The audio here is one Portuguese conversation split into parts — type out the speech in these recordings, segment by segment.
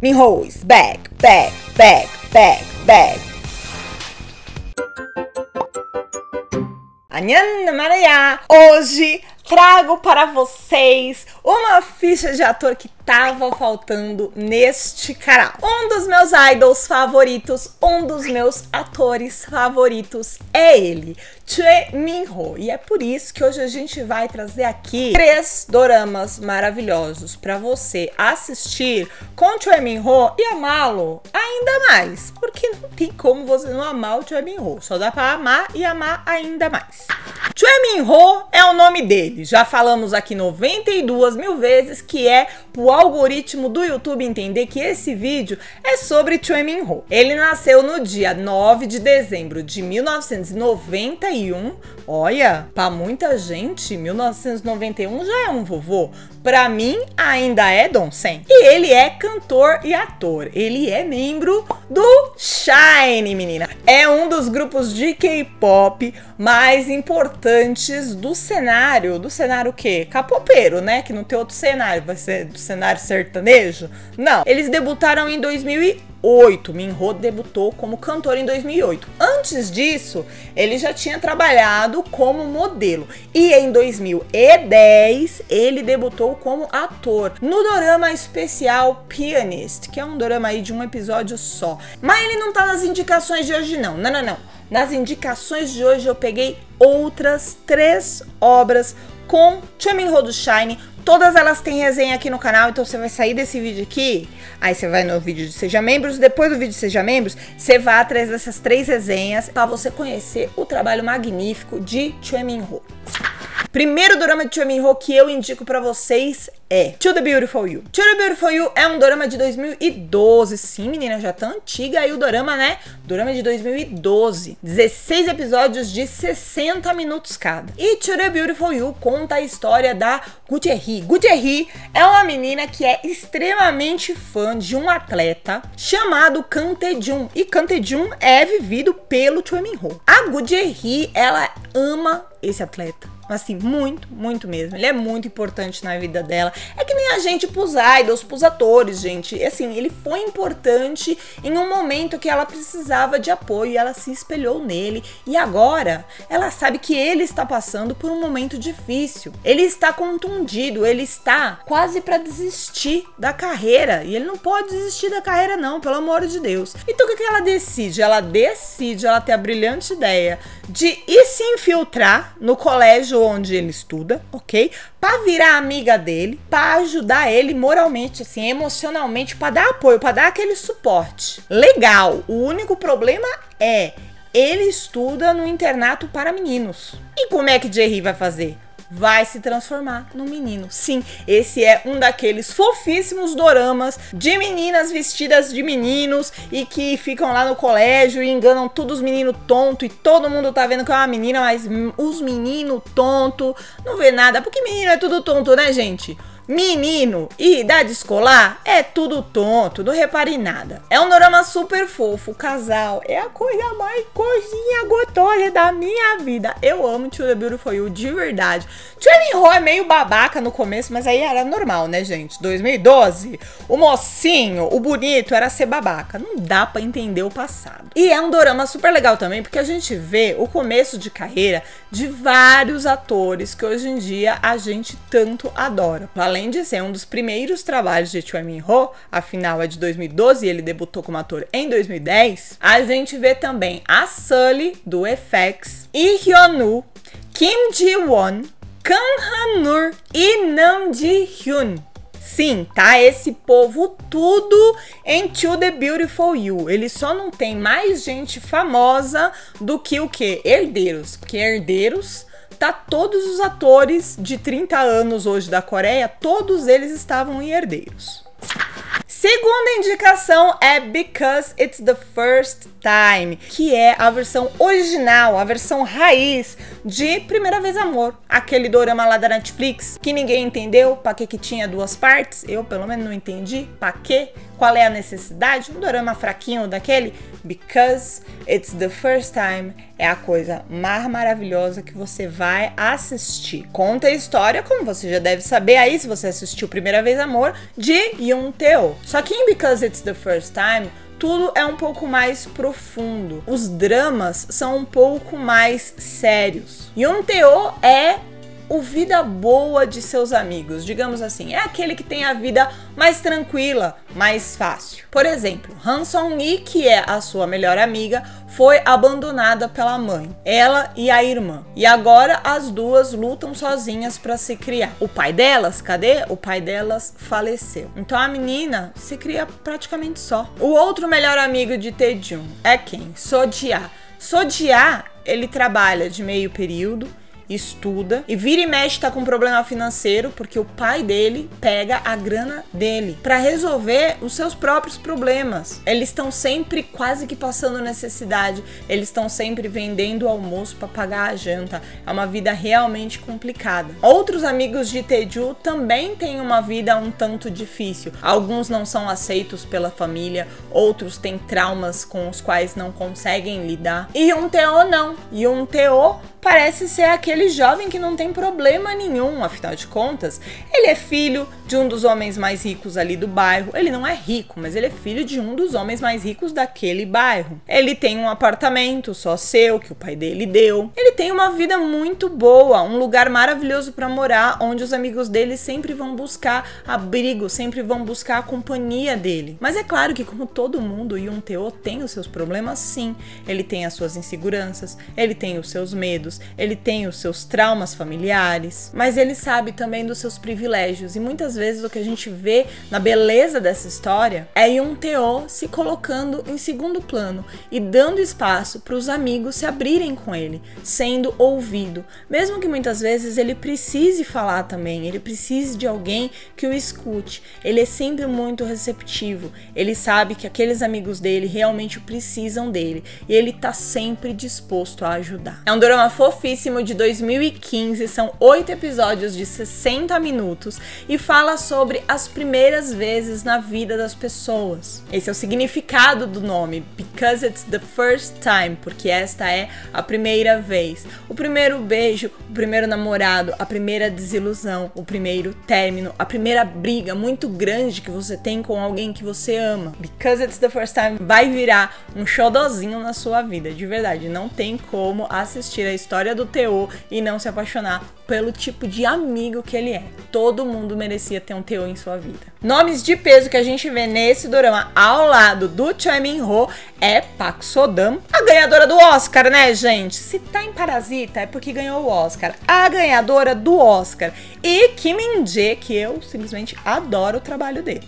Minho is back, back, back, back, back. Anhan Maria! Hoje trago para vocês uma ficha de ator que tava faltando neste canal. Um dos meus idols favoritos, um dos meus atores favoritos é ele, Choi Min-ho. E é por isso que hoje a gente vai trazer aqui 3 doramas maravilhosos para você assistir com Choi Min-ho e amá-lo ainda mais. Porque não tem como você não amar o Choi Min-ho. Só dá para amar e amar ainda mais. Choi Min-ho é o nome dele. Já falamos aqui 92 mil vezes que é pro algoritmo do YouTube entender que esse vídeo é sobre Choi Min-ho. Ele nasceu no dia 9 de dezembro de 1991. Olha, pra muita gente, 1991 já é um vovô. Pra mim, ainda é Donsen. E ele é cantor e ator. Ele é membro do SHINee, menina. É um dos grupos de K-pop mais importantes do cenário. Do cenário o quê? Capopeiro, né? Que não tem outro cenário. Vai ser do cenário sertanejo? Não. Eles debutaram em 2008. Min-ho debutou como cantor em 2008. Antes disso, ele já tinha trabalhado como modelo. E em 2010, ele debutou como ator no dorama especial Pianist, que é um dorama aí de um episódio só. Mas ele não tá nas indicações de hoje, não. Não. Nas indicações de hoje eu peguei outras 3 obras com Choi Min-ho do SHINee. Todas elas têm resenha aqui no canal, então você vai sair desse vídeo aqui, aí você vai no vídeo de Seja Membros, depois do vídeo de Seja Membros, você vai atrás dessas 3 resenhas para você conhecer o trabalho magnífico de Choi Min-ho. Primeiro dorama de Choi Min-ho que eu indico pra vocês é To The Beautiful You. To The Beautiful You é um dorama de 2012. Sim, menina, já tá antiga aí o dorama, né? Dorama de 2012. 16 episódios de 60 minutos cada. E To The Beautiful You conta a história da Gu Jae-hee. Gu Jae-hee é uma menina que é extremamente fã de um atleta chamado Kang Tae-jun. E Kang Tae-jun é vivido pelo Choi Min-ho. A Gu Jae-hee, ela ama esse atleta. Assim, muito mesmo. Ele é muito importante na vida dela. É que nem a gente pros idols, pros atores, gente. Assim, ele foi importante em um momento que ela precisava de apoio e ela se espelhou nele. E agora, ela sabe que ele está passando por um momento difícil. Ele está contundido, ele está quase para desistir da carreira. E ele não pode desistir da carreira não, pelo amor de Deus. Então o que ela decide? Ela tem a brilhante ideia de ir se infiltrar no colégio onde ele estuda, ok? Pra virar amiga dele, pra ajudar ele moralmente, assim, emocionalmente, pra dar apoio, pra dar aquele suporte. Legal, o único problema é, ele estuda no internato para meninos. E como é que Jae-hee vai fazer? Vai se transformar num menino. Sim, esse é um daqueles fofíssimos doramas de meninas vestidas de meninos e que ficam lá no colégio e enganam todos os meninos tontos e todo mundo tá vendo que é uma menina, mas os meninos tontos não vê nada, porque menino é tudo tonto, né, gente? Menino e idade escolar é tudo tonto, não repare em nada. É um dorama super fofo, o casal é a coisa mais coisinha gostosa da minha vida. Eu amo To The Beautiful You de verdade. Choi Min-ho é meio babaca no começo, mas aí era normal, né, gente? 2012, o mocinho, o bonito era ser babaca. Não dá pra entender o passado. E é um dorama super legal também, porque a gente vê o começo de carreira de vários atores que hoje em dia a gente tanto adora. Além de ser um dos primeiros trabalhos de Choi Min-ho, afinal é de 2012 e ele debutou como ator em 2010, a gente vê também a Sully, do FX, Lee Hyun-woo, Kim Ji-won, Kang Han-nur e Nam Ji-hyun. Sim, tá? Esse povo tudo em To The Beautiful You. Ele só não tem mais gente famosa do que o quê? Herdeiros. Porque Herdeiros tá todos os atores de 30 anos hoje da Coreia, todos eles estavam em Herdeiros. Segunda indicação é Because It's The First Time, que é a versão original, a versão raiz de Primeira Vez Amor, aquele dorama lá da Netflix que ninguém entendeu pra que tinha 2 partes, eu pelo menos não entendi pra quê, qual é a necessidade, um dorama fraquinho daquele. Because It's The First Time é a coisa mais maravilhosa que você vai assistir. Conta a história, como você já deve saber aí, se você assistiu Primeira Vez Amor, de Yoon Tae-ho. Teo. Só que em Because It's the First Time, tudo é um pouco mais profundo. Os dramas são um pouco mais sérios. Yoon-teo é o vida boa de seus amigos, digamos assim. É aquele que tem a vida mais tranquila, mais fácil. Por exemplo, Han Song-hee, que é a sua melhor amiga, foi abandonada pela mãe, ela e a irmã. E agora as duas lutam sozinhas para se criar. O pai delas, cadê? O pai delas faleceu. Então a menina se cria praticamente só. O outro melhor amigo de Taejun é quem? So-jia. So-jia, ele trabalha de meio período, estuda e vira e mexe tá com problema financeiro porque o pai dele pega a grana dele para resolver os seus próprios problemas. Eles estão sempre quase que passando necessidade, eles estão sempre vendendo o almoço para pagar a janta. É uma vida realmente complicada. Outros amigos de Taeju também têm uma vida um tanto difícil. Alguns não são aceitos pela família, outros têm traumas com os quais não conseguem lidar. E Yoon-teo não. Yoon-teo parece ser aquele jovem que não tem problema nenhum, afinal de contas, ele é filho de um dos homens mais ricos ali do bairro. Ele não é rico, mas ele é filho de um dos homens mais ricos daquele bairro. Ele tem um apartamento só seu, que o pai dele deu. Ele tem uma vida muito boa, um lugar maravilhoso para morar, onde os amigos dele sempre vão buscar abrigo, sempre vão buscar a companhia dele. Mas é claro que, como todo mundo, Yoon-teo tem os seus problemas, sim. Ele tem as suas inseguranças, ele tem os seus medos, ele tem os seus traumas familiares, mas ele sabe também dos seus privilégios. E muitas vezes o que a gente vê na beleza dessa história é Yoon-teo se colocando em segundo plano e dando espaço para os amigos se abrirem com ele, sendo ouvido, mesmo que muitas vezes ele precise falar também, ele precise de alguém que o escute. Ele é sempre muito receptivo, ele sabe que aqueles amigos dele realmente precisam dele e ele tá sempre disposto a ajudar. É um drama fofíssimo de 2015, são 8 episódios de 60 minutos e fala sobre as primeiras vezes na vida das pessoas. Esse é o significado do nome, Because It's the First Time, porque esta é a primeira vez. O primeiro beijo, o primeiro namorado, a primeira desilusão, o primeiro término, a primeira briga muito grande que você tem com alguém que você ama. Because It's the First Time vai virar um xodozinho na sua vida, de verdade. Não tem como assistir a história do Teo e não se apaixonar pelo tipo de amigo que ele é. Todo mundo merecia ter um Teo em sua vida. Nomes de peso que a gente vê nesse dorama ao lado do Choi Min-ho é Park So-dam, a ganhadora do Oscar, né, gente? Se tá em Parasita é porque ganhou o Oscar. A ganhadora do Oscar. E Kim Min-jae, que eu simplesmente adoro o trabalho dele.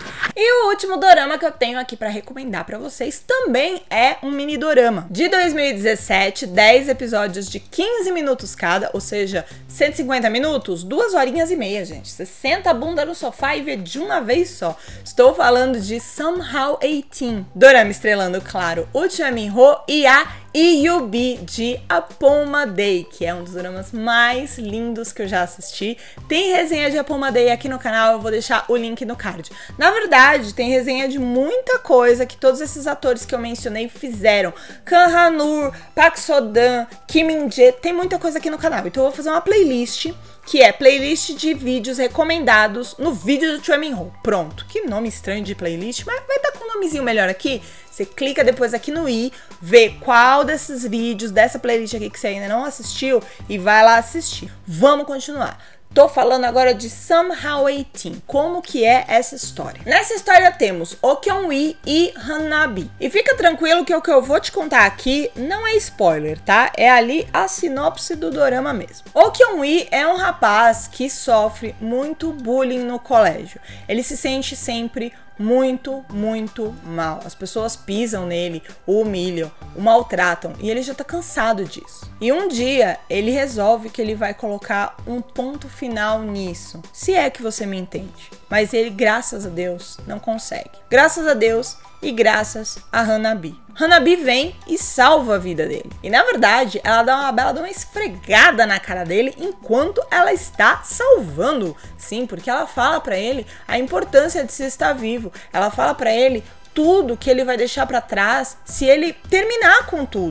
E o último dorama que eu tenho aqui pra recomendar pra vocês também é um mini dorama de 2017, 10 episódios de 15 minutos cada, ou seja, 150 minutos, 2 horinhas e meia, gente. Você senta a bunda no sofá e vê de uma vez só. Estou falando de Somehow 18, dorama estrelando, claro, o Choi Min-ho e a EUB de Apoma Day, que é um dos dramas mais lindos que eu já assisti. Tem resenha de Apoma Day aqui no canal, eu vou deixar o link no card. Na verdade, tem resenha de muita coisa que todos esses atores que eu mencionei fizeram. Kang Han-woo, Park So-dam, Kim Min-jae, tem muita coisa aqui no canal. Então eu vou fazer uma playlist, que é playlist de vídeos recomendados no vídeo do Choi Min-ho. Pronto, que nome estranho de playlist, mas vai estar com um nomezinho melhor aqui. Você clica depois aqui no i, vê qual desses vídeos, dessa playlist aqui que você ainda não assistiu e vai lá assistir. Vamos continuar. Tô falando agora de Somehow 18, como que é essa história. Nessa história temos Oh Kyung-wi e Han-nabi. E fica tranquilo que o que eu vou te contar aqui não é spoiler, tá? É ali a sinopse do dorama mesmo. Oh Kyung-wi é um rapaz que sofre muito bullying no colégio. Ele se sente sempre muito mal. As pessoas pisam nele, o humilham, o maltratam e ele já tá cansado disso. E um dia ele resolve que ele vai colocar um ponto final nisso. Se é que você me entende. Mas ele, graças a Deus, não consegue. Graças a Deus e graças a Han-nabi. Han-nabi vem e salva a vida dele. E na verdade, ela dá uma esfregada na cara dele enquanto ela está salvando. Sim, porque ela fala pra ele a importância de se estar vivo. Ela fala pra ele tudo que ele vai deixar pra trás se ele terminar com tudo.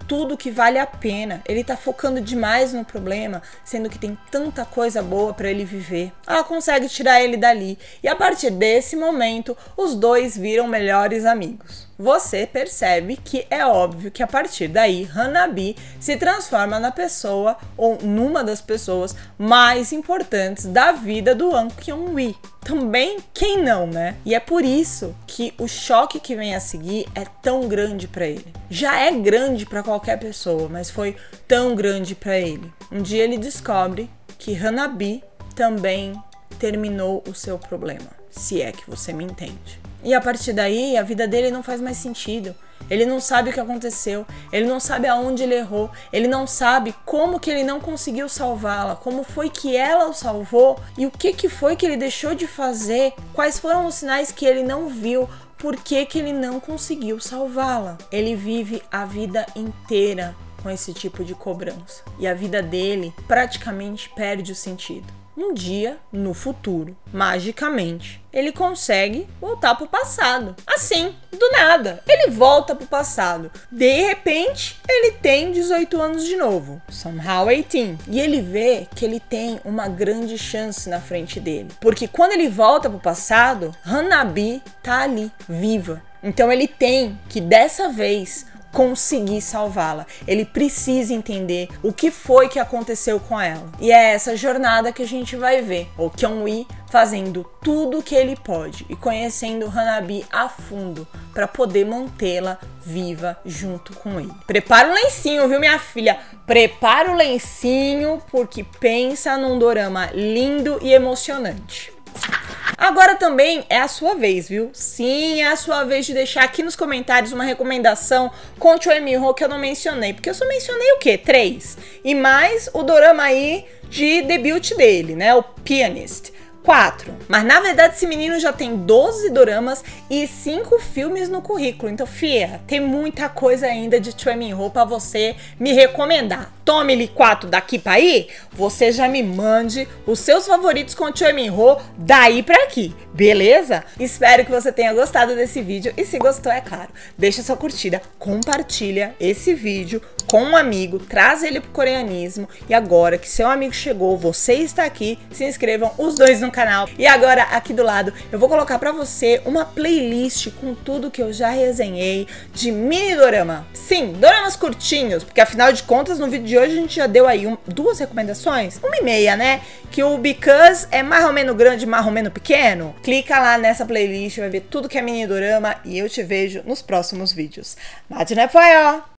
tudo que vale a pena. Ele tá focando demais no problema, sendo que tem tanta coisa boa pra ele viver. Ela consegue tirar ele dali e a partir desse momento, os dois viram melhores amigos. Você percebe que é óbvio que a partir daí, Hanabi se transforma na pessoa ou numa das pessoas mais importantes da vida do An Kyung-wi. Também, quem não, né? E é por isso que o choque que vem a seguir é tão grande pra ele. Já é grande pra qualquer pessoa, mas foi tão grande pra ele. Um dia ele descobre que Hanabi também terminou o seu problema, se é que você me entende. E a partir daí, a vida dele não faz mais sentido. Ele não sabe o que aconteceu, ele não sabe aonde ele errou, ele não sabe como que ele não conseguiu salvá-la, como foi que ela o salvou e o que foi que ele deixou de fazer, quais foram os sinais que ele não viu, por que ele não conseguiu salvá-la. Ele vive a vida inteira com esse tipo de cobrança e a vida dele praticamente perde o sentido. Um dia, no futuro, magicamente, ele consegue voltar pro passado. Assim, do nada. Ele volta pro passado. De repente, ele tem 18 anos de novo. Somehow 18. E ele vê que ele tem uma grande chance na frente dele. Porque quando ele volta pro passado, Hanabi tá ali, viva. Então ele tem que, dessa vez, conseguir salvá-la. Ele precisa entender o que foi que aconteceu com ela. E é essa jornada que a gente vai ver. O Kyung-wi fazendo tudo o que ele pode e conhecendo Hanabi a fundo para poder mantê-la viva junto com ele. Prepara o lencinho, viu, minha filha? Prepara o lencinho porque pensa num dorama lindo e emocionante. Agora também é a sua vez, viu? Sim, é a sua vez de deixar aqui nos comentários uma recomendação com Choi Min-ho que eu não mencionei. Porque eu só mencionei o quê? 3. E mais o dorama aí de debut dele, né? O Pianist. 4. Mas na verdade esse menino já tem 12 doramas e 5 filmes no currículo. Então, fia, tem muita coisa ainda de Choi Min-ho pra você me recomendar. Tome-lhe 4 daqui pra aí, você já me mande os seus favoritos com Choi Min-ho daí pra aqui, beleza? Espero que você tenha gostado desse vídeo e se gostou, é claro, deixa sua curtida, compartilha esse vídeo com um amigo, traz ele pro coreanismo e agora que seu amigo chegou, você está aqui, se inscrevam os dois no canal. E agora aqui do lado eu vou colocar pra você uma playlist com tudo que eu já resenhei de mini dorama. Sim, doramas curtinhos, porque afinal de contas no vídeo de hoje a gente já deu aí 2 recomendações, 1,5, né? Que o Because é mais ou menos grande, mais ou menos pequeno. Clica lá nessa playlist, vai ver tudo que é mini dorama e eu te vejo nos próximos vídeos. Nath, né, pai, ó?